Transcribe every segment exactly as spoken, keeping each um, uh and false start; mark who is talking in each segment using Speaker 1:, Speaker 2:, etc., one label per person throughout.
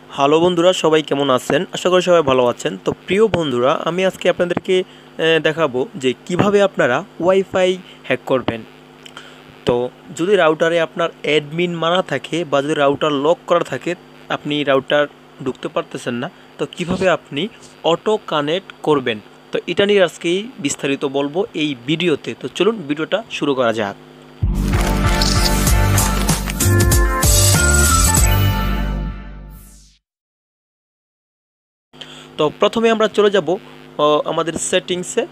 Speaker 1: Hello বন্ধুরা, সবাই কেমন আছেন? আশা করি সবাই ভালো আছেন। তো প্রিয় বন্ধুরা, আমি আজকে আপনাদেরকে আহ, দেখাবো যে কিভাবে আপনারা ওয়াইফাই হ্যাক করবেন। তো যদি রাউটারে আপনার অ্যাডমিন মারা থাকে বা যদি রাউটার লক করা থাকে, আপনি রাউটার ঢুকতে পারতেছেন না, তো কিভাবে আপনি অটো কানেক্ট করবেন, তো এটা নিয়ে আজকেই বিস্তারিত বলবো এই ভিডিওতে। তো চলুন ভিডিওটা শুরু করা যাক। তো প্রথমে আমরা চলে যাব আমাদের সেটিংসে।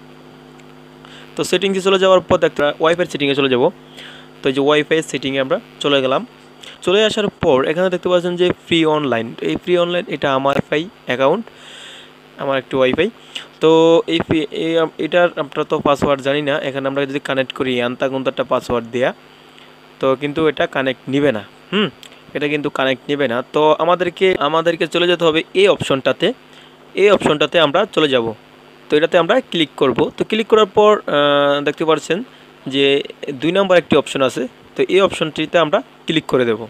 Speaker 1: তো সেটিংসে চলে যাওয়ার পর একটা ওয়াইফাই সেটিংয়ে চলে যাব। তো এই যে ওয়াইফাই সেটিংয়ে আমরা চলে গেলাম। চলে আসার পর এখানে দেখতে পাচ্ছেন যে ফ্রি অনলাইন, এই ফ্রি অনলাইন এটা আমার ওয়াইফাই অ্যাকাউন্ট, আমার একটু ওয়াইফাই। তো এই এটার আমরা তো পাসওয়ার্ড জানি না, এখানে আমরা যদি কানেক্ট করি আন্তাকুন্তাটা পাসওয়ার্ড দেয়া, তো কিন্তু এটা কানেক্ট নিবে না। হুম এটা কিন্তু কানেক্ট নেবে না। তো আমাদেরকে আমাদেরকে চলে যেতে হবে এই অপশনটাতে। এই অপশনটাতে আমরা চলে যাব। তো এটাতে আমরা ক্লিক করব। তো ক্লিক করার পর দেখতে পাচ্ছেন যে দুই নম্বর একটি অপশন আছে। তো এই অপশনটিতে আমরা ক্লিক করে দেব।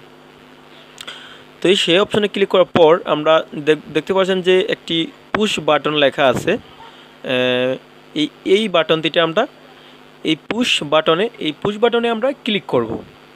Speaker 1: তো এই সেই অপশনে ক্লিক করার পর আমরা দেখতে পাচ্ছেন যে একটি পুশ বাটন লেখা আছে। এই এই বাটনটিতে আমরা এই পুশ বাটনে এই পুশ বাটনে আমরা ক্লিক করব।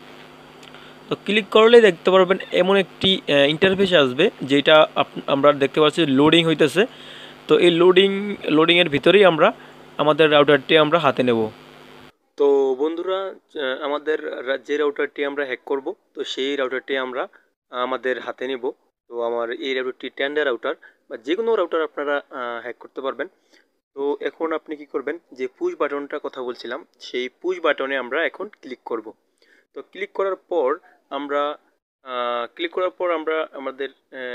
Speaker 1: তো ক্লিক করলে দেখতে পারবেন এমন একটি ইন্টারফেস আসবে, যেটা আমরা দেখতে পাচ্ছি লোডিং হইতেছে। তো এই লোডিং লোডিংয়ের ভিতরেই আমরা আমাদের রাউটারটি আমরা হাতে নেব। তো বন্ধুরা, আমাদের যে রাউটারটি আমরা হ্যাক করব, তো সেই রাউটারটি আমরা আমাদের হাতে নেব। তো আমার এই রাউটারটি টেন্ডার রাউটার বা যে কোনো রাউটার আপনারা হ্যাক করতে পারবেন। তো এখন আপনি কি করবেন, যে পুশ বাটনটা কথা বলছিলাম, সেই পুশ বাটনে আমরা এখন ক্লিক করব। তো ক্লিক করার পর আমরা ক্লিক করার পর আমরা আমাদের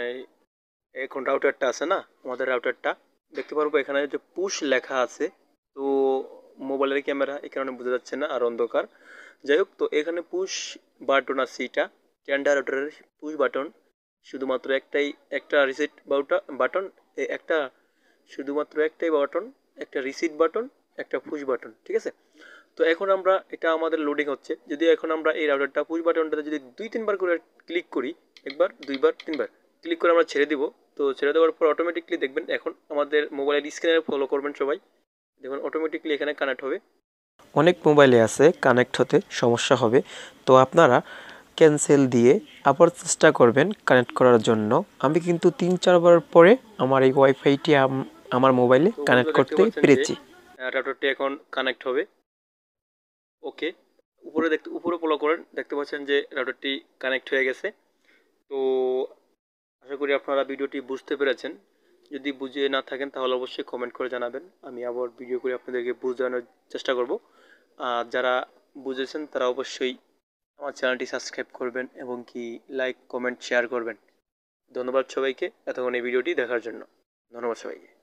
Speaker 1: এখন রাউটারটা আছে না, আমাদের রাউটারটা দেখতে পারবো। এখানে যে পুশ লেখা আছে, তো মোবাইলের ক্যামেরা এই কারণে বোঝা যাচ্ছে না, আর অন্ধকার। যাই হোক, তো এখানে পুশ বাটন আছে, এটা টেন্ডার রাউটারের পুশ বাটন। শুধুমাত্র একটাই একটা রিসিট বাটন, একটা শুধুমাত্র একটাই বাটন, একটা রিসিট বাটন, একটা পুশ বাটন, ঠিক আছে। তো এখন আমরা এটা আমাদের লোডিং হচ্ছে। যদি এখন আমরা এই রাউটারটা পুশ বাটনটাতে যদি দুই তিনবার করে ক্লিক করি, একবার দুইবার তিনবার ক্লিক করে আমরা ছেড়ে দিব। তো ছেড়ে দেওয়ার পর অটোমেটিকলি দেখবেন এখন আমাদের মোবাইলের স্ক্রিনে ফলো করবেন সবাই, দেখুন অটোমেটিকলি এখানে কানেক্ট হবে। অনেক মোবাইলে আছে কানেক্ট হতে সমস্যা হবে, তো আপনারা ক্যান্সেল দিয়ে আবার চেষ্টা করবেন কানেক্ট করার জন্য। আমি কিন্তু তিন চারবার পরে আমার এই ওয়াইফাইটি আমার মোবাইলে কানেক্ট করতে পেরেছি। রাউটারটি এখন কানেক্ট হবে। ওকে, উপরে দেখতে উপরে ফলো করেন, দেখতে পাচ্ছেন যে রাউটারটি কানেক্ট হয়ে গেছে। তো আশা করি আপনারা ভিডিওটি বুঝতে পেরেছেন। যদি বুঝে না থাকেন তাহলে অবশ্যই কমেন্ট করে জানাবেন, আমি আবার ভিডিও করে আপনাদেরকে বোঝানোর চেষ্টা করব। আর যারা বুঝেছেন তারা অবশ্যই আমার চ্যানেলটি সাবস্ক্রাইব করবেন এবং কি লাইক কমেন্ট শেয়ার করবেন। ধন্যবাদ সবাইকে এতক্ষণ এই ভিডিওটি দেখার জন্য। ধন্যবাদ সবাইকে।